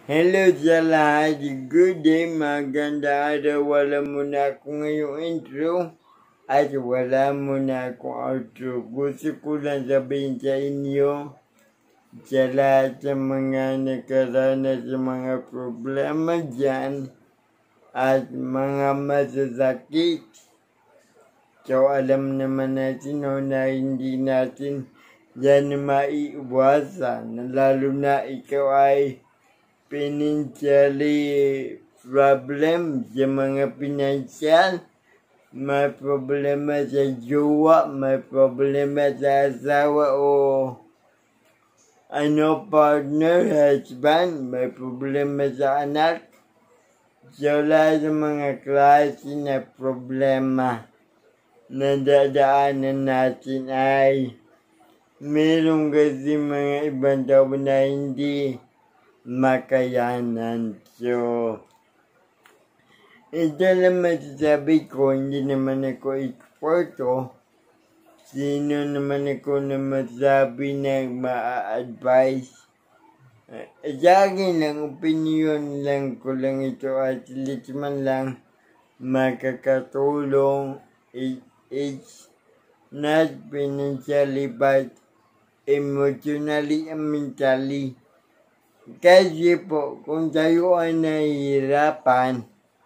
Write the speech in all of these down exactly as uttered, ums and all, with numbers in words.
Hello sa lahat. Good day, maganda araw. Wala muna ako ngayong intro at wala muna akong outro. Gusto ko lang sabihin sa inyo, sa lahat sa mga nakarana sa mga problema dyan at mga masasakit. So alam naman natin no, na hindi natin yan maiiwasan, lalo na ikaw ay financially problem sa mga financial, may problema sa jowa, may problema sa asawa o ano partner, husband, may problema sa anak. So lahat sa mga klase na problema na dadaanan natin ay meron kasi mga ibang tao na hindi makayanan. So, ito lang masasabi ko, hindi naman ako eksperto. Sino naman ako na masabi na ma-advise? Sa akin lang, opinion lang ko lang ito at least man lang makakatulong. It, it's not financially but emotionally and mentally. Kasi po, kung tayo ay nahihirapan,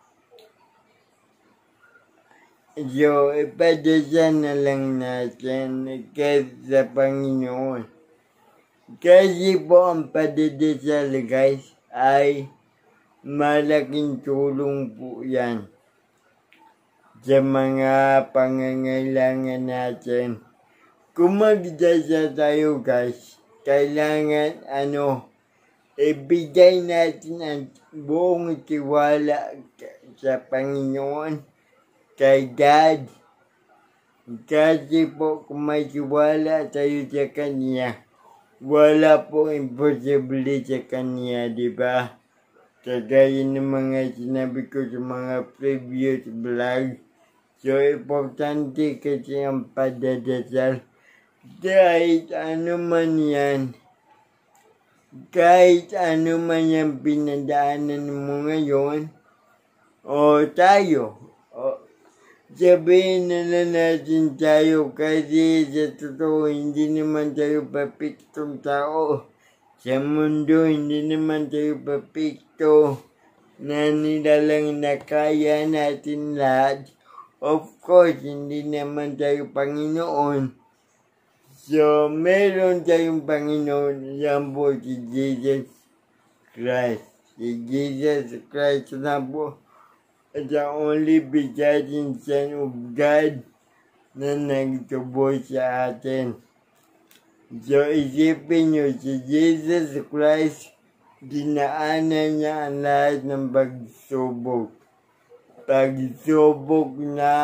so ipadasal na lang natin sa Panginoon. Kasi po ang padadasal guys ay malaking tulong po yan sa mga pangangailangan natin. Kung magdasal tayo guys, kailangan ano, ibigay natin ang buong tiwala sa Panginoon, kay God. Kasi po kung may tiwala tayo sa Kanya, wala po imposible sa Kanya, di ba? Kagaya ng mga sinabi ko sa mga previous vlog. So, importante kasi ang padadasal. Kahit ano man yan, kahit ano man yung pinadaanan mo ngayon, o tayo, o sabihin na lang natin tayo kasi sa totoo, hindi naman tayo papiktong tao. Sa mundo, hindi naman tayo papikto na nilalang na kaya natin lahat. Of course, hindi naman tayo Panginoon. So, meron tayong Panginoon, yan po si Jesus Christ. Si Jesus Christ na po, the only begotten Son of God na nagtubo sa atin. So, isipin nyo, si Jesus Christ, dinaanan niya ang lahat ng pagsubok. Pagsubok na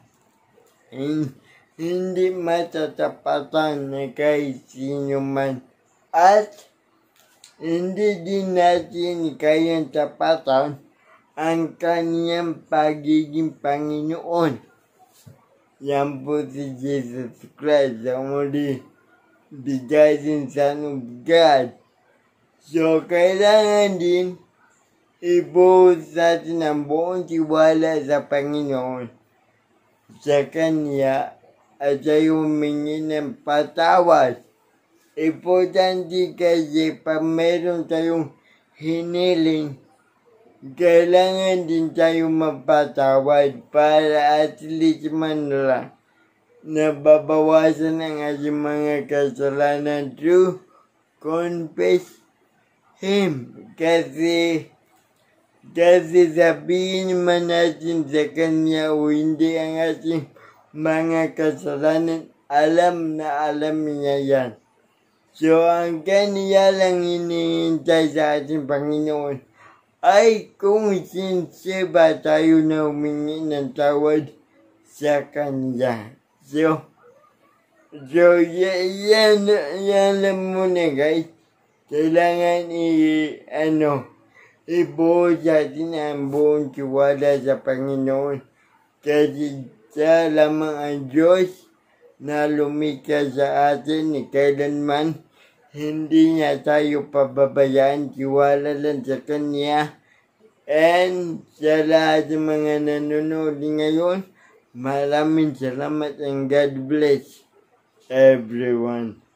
hindi matatapatan na kahit sino man. At hindi din natin kayang tapatan ang kaniyang pagiging Panginoon. Yan po si Jesus Christ, the only begotten Son of God. So, kailangan din ibuhos natin ang buong tiwala sa Panginoon, sa Kanya, at tayo humingi ng patawad. Importante kasi pag meron tayong hiniling, kailangan din tayo magpatawad para at least man lang nababawasan ang ating mga kasalanan to confess Him. Kasi, kasi sabihin naman natin sa Kanya o hindi ang ating mga kasalanan, alam na alam niya yan. So, ang Kanya lang hinihintay sa ating Panginoon ay kung sincere ba tayo na humingi ng tawad sa Kanya. So, so yan, yan lang muna guys. Kailangan i, ano, ibuhos natin ang buong tiwala sa Panginoon. Kasi siya lamang ang Diyos na lumikha sa atin ni kailanman hindi niya tayo pababayaan, tiwala lang sa Kanya. And sa lahat ng mga nanonood ngayon, maraming salamat and God bless everyone.